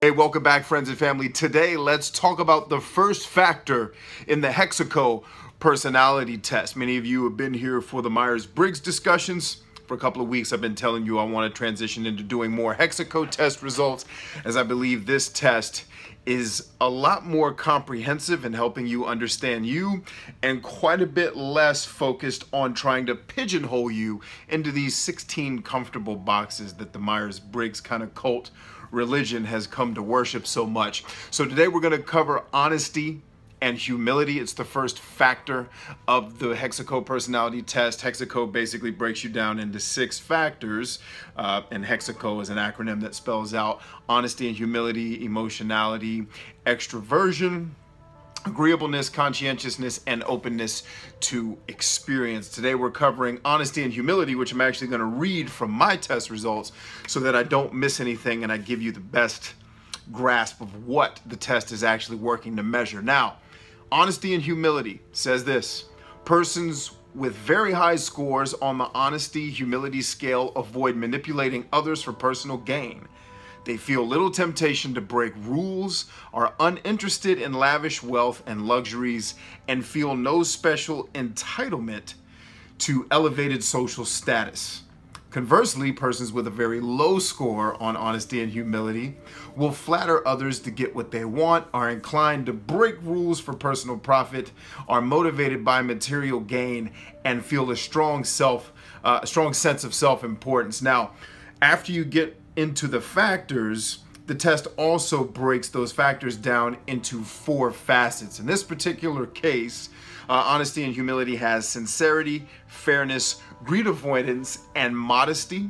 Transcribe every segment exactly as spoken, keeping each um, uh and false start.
Hey, welcome back, friends and family. Today, let's talk about the first factor in the Hexaco personality test. Many of you have been here for the Myers-Briggs discussions. For a couple of weeks, I've been telling you I want to transition into doing more Hexaco test results, as I believe this test is a lot more comprehensive in helping you understand you and quite a bit less focused on trying to pigeonhole you into these sixteen comfortable boxes that the Myers-Briggs kind of cult religion has come to worship so much. So today we're going to cover honesty and humility. It's the first factor of the Hexaco personality test. Hexaco basically breaks you down into six factors, uh, and Hexaco is an acronym that spells out honesty and humility, emotionality, extroversion, agreeableness, conscientiousness, and openness to experience. Today we're covering honesty and humility, which I'm actually going to read from my test results so that I don't miss anything and I give you the best grasp of what the test is actually working to measure. Now, honesty and humility says this: persons with very high scores on the honesty humility scale avoid manipulating others for personal gain. They feel little temptation to break rules, are uninterested in lavish wealth and luxuries, and feel no special entitlement to elevated social status. Conversely, persons with a very low score on honesty and humility will flatter others to get what they want, are inclined to break rules for personal profit, are motivated by material gain, and feel a strong self, uh, a strong sense of self-importance. Now, after you get into the factors, the test also breaks those factors down into four facets. In this particular case, uh, honesty and humility has sincerity, fairness, greed avoidance, and modesty.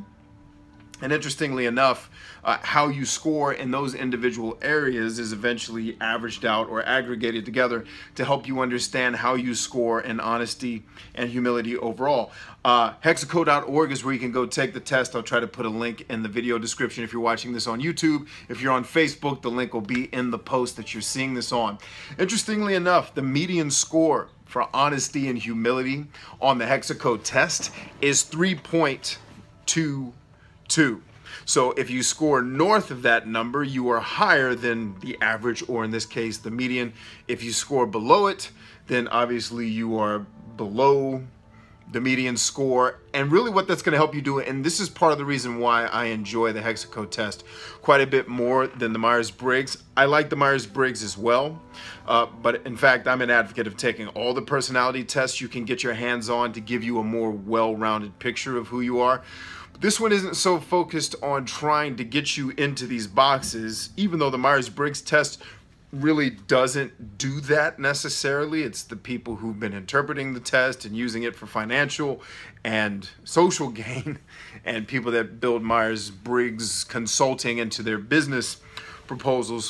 And interestingly enough, uh, how you score in those individual areas is eventually averaged out or aggregated together to help you understand how you score in honesty and humility overall. Uh, Hexaco dot org is where you can go take the test. I'll try to put a link in the video description if you're watching this on YouTube. If you're on Facebook, the link will be in the post that you're seeing this on. Interestingly enough, the median score for honesty and humility on the Hexaco test is three point two two. So if you score north of that number, you are higher than the average, or in this case, the median. If you score below it, then obviously you are below the median score. And really what that's going to help you do, and this is part of the reason why I enjoy the Hexaco test quite a bit more than the Myers-Briggs. I like the Myers-Briggs as well, uh, but in fact, I'm an advocate of taking all the personality tests you can get your hands on to give you a more well-rounded picture of who you are. This one isn't so focused on trying to get you into these boxes, even though the Myers-Briggs test really doesn't do that necessarily. It's the people who've been interpreting the test and using it for financial and social gain, and people that build Myers-Briggs consulting into their business proposals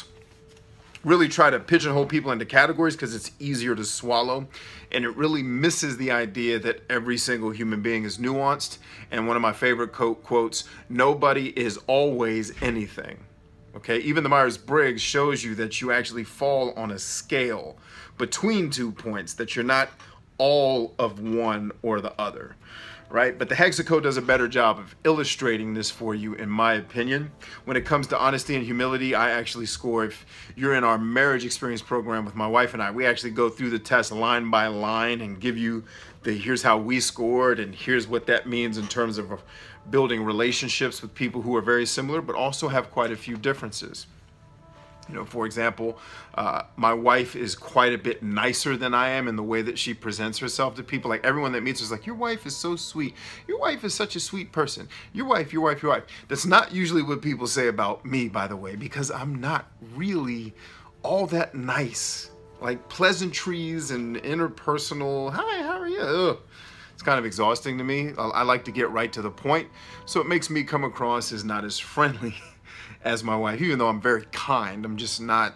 really try to pigeonhole people into categories because it's easier to swallow, and it really misses the idea that every single human being is nuanced. And one of my favorite quote quotes, nobody is always anything. Okay, even the Myers-Briggs shows you that you actually fall on a scale between two points, that you're not all of one or the other, right? But the Hexaco does a better job of illustrating this for you, in my opinion. When it comes to honesty and humility, I actually score, if you're in our marriage experience program with my wife and I, we actually go through the test line by line and give you the, here's how we scored, and here's what that means in terms of building relationships with people who are very similar, but also have quite a few differences. You know, for example, uh, my wife is quite a bit nicer than I am in the way that she presents herself to people. Like, everyone that meets her is like, your wife is so sweet. Your wife is such a sweet person. Your wife, your wife, your wife. That's not usually what people say about me, by the way, because I'm not really all that nice. Like, pleasantries and interpersonal, hi, how are you? Ugh. It's kind of exhausting to me. I, I like to get right to the point. So it makes me come across as not as friendly as my wife, even though I'm very kind. I'm just not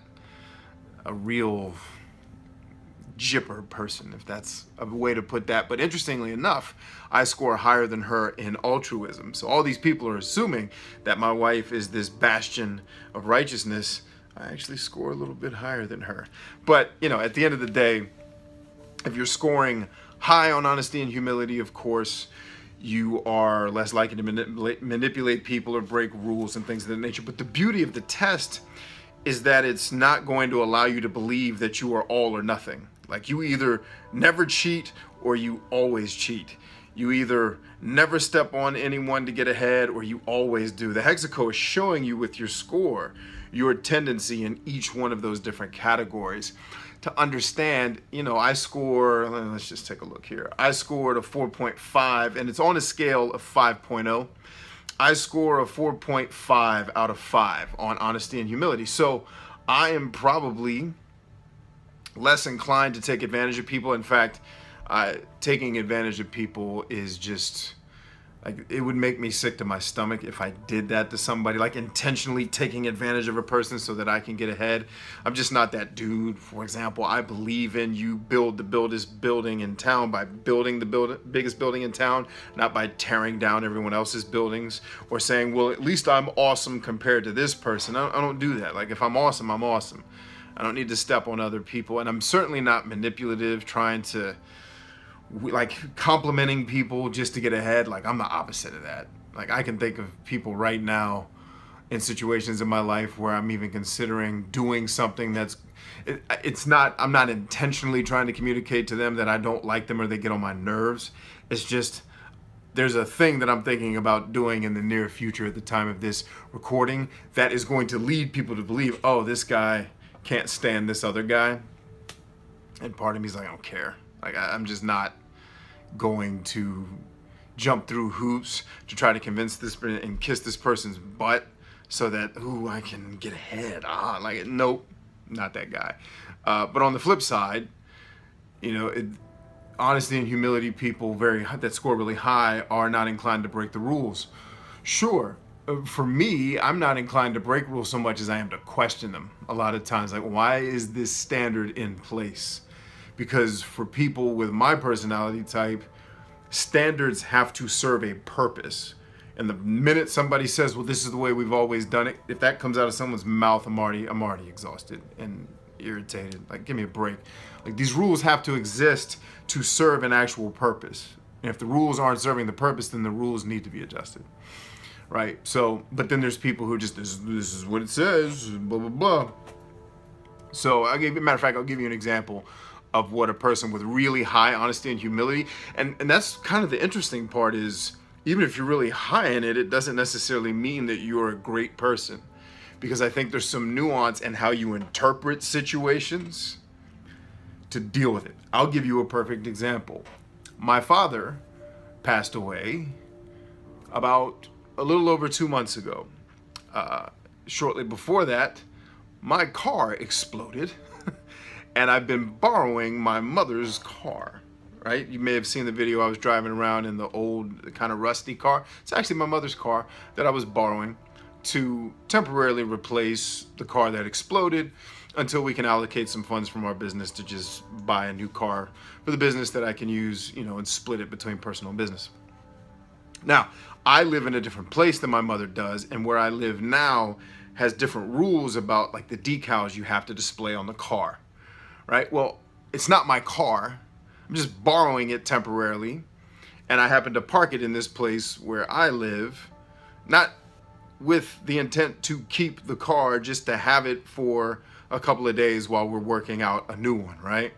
a real jipper person, if that's a way to put that. But interestingly enough, I score higher than her in altruism. So all these people are assuming that my wife is this bastion of righteousness. I actually score a little bit higher than her. But, you know, at the end of the day, if you're scoring high on honesty and humility, of course, you are less likely to manipulate, manipulate people or break rules and things of that nature. But the beauty of the test is that it's not going to allow you to believe that you are all or nothing. Like, you either never cheat or you always cheat. You either never step on anyone to get ahead or you always do. The Hexaco is showing you with your score your tendency in each one of those different categories. To understand, you know, I score, let's just take a look here. I scored a four point five, and it's on a scale of five point oh. I score a four point five out of five on honesty and humility. So I am probably less inclined to take advantage of people. In fact, uh, taking advantage of people is just, like, it would make me sick to my stomach if I did that to somebody, like intentionally taking advantage of a person so that I can get ahead. I'm just not that dude. For example, I believe in you build the biggest building in town by building the build, biggest building in town, not by tearing down everyone else's buildings or saying, well, at least I'm awesome compared to this person. I don't, I don't do that. Like, if I'm awesome, I'm awesome. I don't need to step on other people. And I'm certainly not manipulative, trying to, like, complimenting people just to get ahead. Like, I'm the opposite of that. Like, I can think of people right now in situations in my life where I'm even considering doing something that's, it, it's not, I'm not intentionally trying to communicate to them that I don't like them or they get on my nerves. It's just, there's a thing that I'm thinking about doing in the near future at the time of this recording that is going to lead people to believe, oh, this guy can't stand this other guy. And part of me is like, I don't care. Like, I, I'm just not going to jump through hoops to try to convince this and kiss this person's butt so that, ooh, I can get ahead. Ah, like, nope, not that guy. Uh, but on the flip side, you know, it, honesty and humility people very that score really high are not inclined to break the rules. Sure. For me, I'm not inclined to break rules so much as I am to question them a lot of times. Like, why is this standard in place? Because for people with my personality type, standards have to serve a purpose. And the minute somebody says, well, this is the way we've always done it, if that comes out of someone's mouth, I'm already, I'm already exhausted and irritated. Like, give me a break. Like, these rules have to exist to serve an actual purpose. And if the rules aren't serving the purpose, then the rules need to be adjusted. Right? So, but then there's people who just, this, this is what it says, blah, blah, blah. So, I'll give you, matter of fact, I'll give you an example of what a person with really high honesty and humility, and, and that's kind of the interesting part is, even if you're really high in it, it doesn't necessarily mean that you're a great person. Because I think there's some nuance in how you interpret situations to deal with it. I'll give you a perfect example. My father passed away about a little over two months ago. Uh, shortly before that, my car exploded and I've been borrowing my mother's car, right? You may have seen the video. I was driving around in the old kind of rusty car. It's actually my mother's car that I was borrowing to temporarily replace the car that exploded until we can allocate some funds from our business to just buy a new car for the business that I can use, you know, and split it between personal and business. Now, I live in a different place than my mother does, and where I live now has different rules about, like, the decals you have to display on the car, right? Well, it's not my car. I'm just borrowing it temporarily, and I happen to park it in this place where I live, not with the intent to keep the car, just to have it for a couple of days while we're working out a new one, right?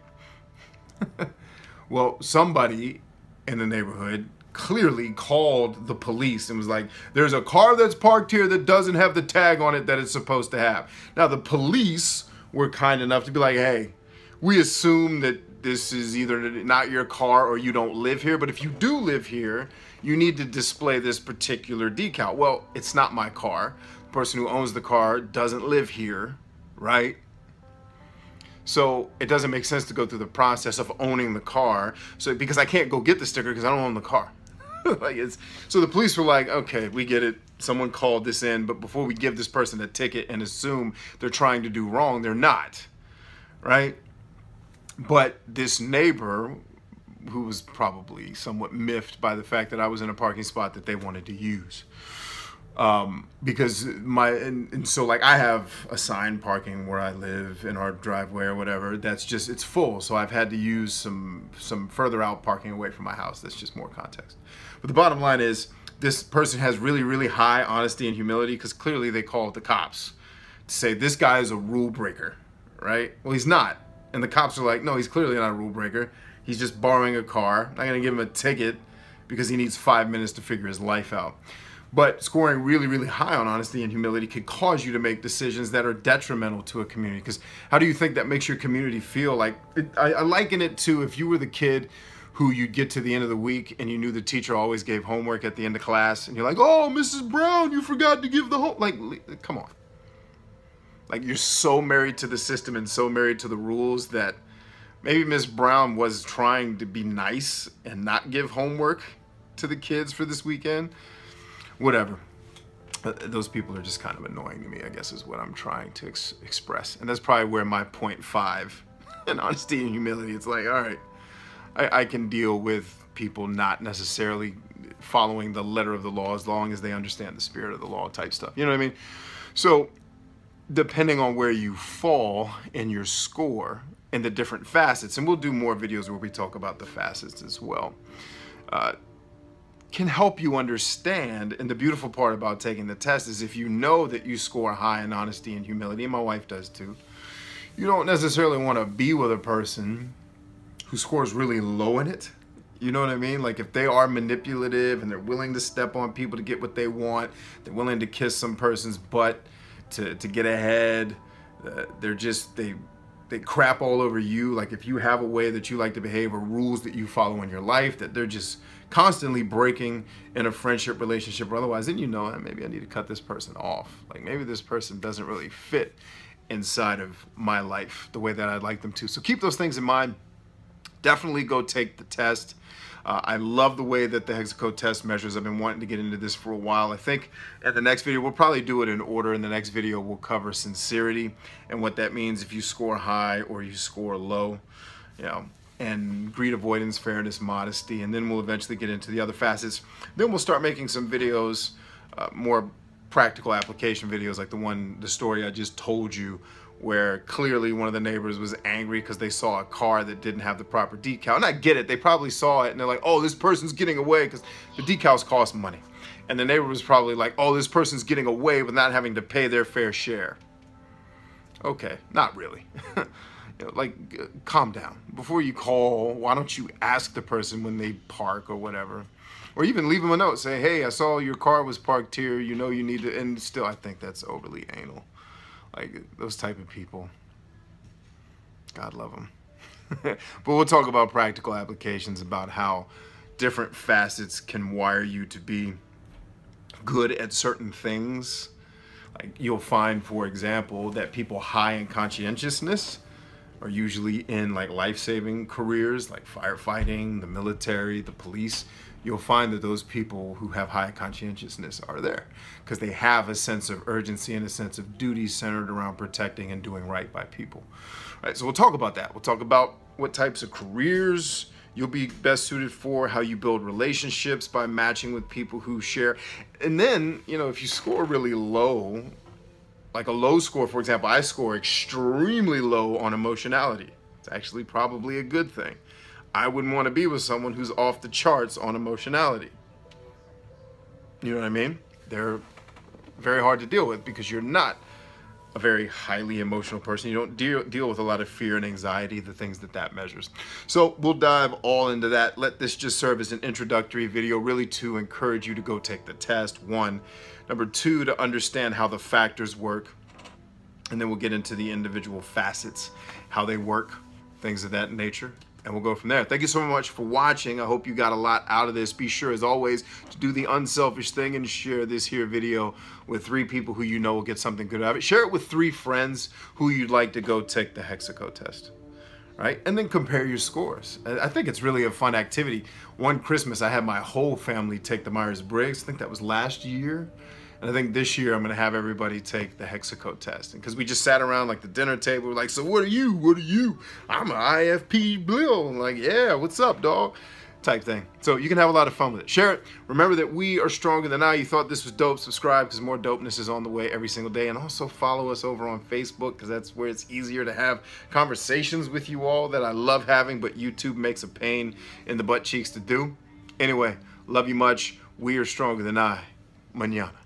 Well, somebody in the neighborhood clearly called the police and was like, there's a car that's parked here that doesn't have the tag on it that it's supposed to have. Now, the police were kind enough to be like, hey, we assume that this is either not your car or you don't live here, but if you do live here, you need to display this particular decal. Well, it's not my car. The person who owns the car doesn't live here, right? So it doesn't make sense to go through the process of owning the car. So because I can't go get the sticker because I don't own the car. Like, it's, so the police were like, okay, we get it. Someone called this in, but before we give this person a ticket and assume they're trying to do wrong, they're not, right? But this neighbor, who was probably somewhat miffed by the fact that I was in a parking spot that they wanted to use. Um, because my, and, and so like I have assigned parking where I live in our driveway or whatever, that's just, it's full. So I've had to use some, some further out parking away from my house. That's just more context. But the bottom line is this person has really, really high honesty and humility because clearly they called the cops say this guy is a rule breaker, right? Well, he's not. And the cops are like, no, he's clearly not a rule breaker. He's just borrowing a car. I'm not going to give him a ticket because he needs five minutes to figure his life out. But scoring really, really high on honesty and humility could cause you to make decisions that are detrimental to a community. Because how do you think that makes your community feel? Like, it, I, I liken it to if you were the kid who you'd get to the end of the week and you knew the teacher always gave homework at the end of class, and you're like, oh, Missus Brown, you forgot to give the home. Like, come on. Like, you're so married to the system and so married to the rules that maybe Miss Brown was trying to be nice and not give homework to the kids for this weekend. Whatever. Those people are just kind of annoying to me, I guess, is what I'm trying to ex express. And that's probably where my point five in honesty and humility, it's like, all right, I, I can deal with people not necessarily following the letter of the law as long as they understand the spirit of the law type stuff. You know what I mean? So depending on where you fall in your score and the different facets, and we'll do more videos where we talk about the facets as well, uh, can help you understand. And the beautiful part about taking the test is if you know that you score high in honesty and humility, and my wife does too, you don't necessarily want to be with a person who scores really low in it. You know what I mean? Like, if they are manipulative and they're willing to step on people to get what they want, they're willing to kiss some person's butt to, to get ahead, uh, they're just, they, they crap all over you. Like, if you have a way that you like to behave or rules that you follow in your life that they're just constantly breaking in a friendship relationship or otherwise, then you know, maybe I need to cut this person off. Like, maybe this person doesn't really fit inside of my life the way that I'd like them to. So keep those things in mind. Definitely go take the test. Uh, I love the way that the Hexaco test measures. I've been wanting to get into this for a while. I think in the next video, we'll probably do it in order. In the next video, we'll cover sincerity and what that means if you score high or you score low, you know, and greed avoidance, fairness, modesty, and then we'll eventually get into the other facets. Then we'll start making some videos, uh, more practical application videos like the one, the story I just told you, where clearly one of the neighbors was angry because they saw a car that didn't have the proper decal. And I get it, they probably saw it and they're like, oh, this person's getting away, because the decals cost money. And the neighbor was probably like, oh, this person's getting away with not having to pay their fair share. Okay, not really. You know, like, uh, calm down. Before you call, why don't you ask the person when they park or whatever? Or even leave them a note, say, hey, I saw your car was parked here, you know you need to, and still, I think that's overly anal. Like, those type of people, God love them. But we'll talk about practical applications about how different facets can wire you to be good at certain things. Like, you'll find, for example, that people high in conscientiousness are usually in like life-saving careers like firefighting, the military, the police. You'll find that those people who have high conscientiousness are there because they have a sense of urgency and a sense of duty centered around protecting and doing right by people. All right, so we'll talk about that. We'll talk about what types of careers you'll be best suited for, how you build relationships by matching with people who share. And then, you know, if you score really low, like a low score, for example, I score extremely low on emotionality. It's actually probably a good thing. I wouldn't want to be with someone who's off the charts on emotionality. You know what I mean? They're very hard to deal with because you're not a very highly emotional person. You don't deal, deal with a lot of fear and anxiety, the things that that measures. So we'll dive all into that. Let this just serve as an introductory video, really to encourage you to go take the test, one. Number two, to understand how the factors work. And then we'll get into the individual facets, how they work, things of that nature. And we'll go from there. Thank you so much for watching. I hope you got a lot out of this. Be sure, as always, to do the unselfish thing and share this here video with three people who you know will get something good out of it. Share it with three friends who you'd like to go take the Hexaco test. Right? And then compare your scores. I think it's really a fun activity. One Christmas, I had my whole family take the Myers-Briggs. I think that was last year. And I think this year I'm gonna have everybody take the Hexaco test. And because we just sat around like the dinner table, we're like, so what are you? What are you? I'm an I F P Bill. I'm like, yeah, what's up, dog? Type thing. So you can have a lot of fun with it. Share it. Remember that we are stronger than I. You thought this was dope. Subscribe because more dopeness is on the way every single day. And also follow us over on Facebook because that's where it's easier to have conversations with you all that I love having, but YouTube makes a pain in the butt cheeks to do. Anyway, love you much. We are stronger than I. Mañana.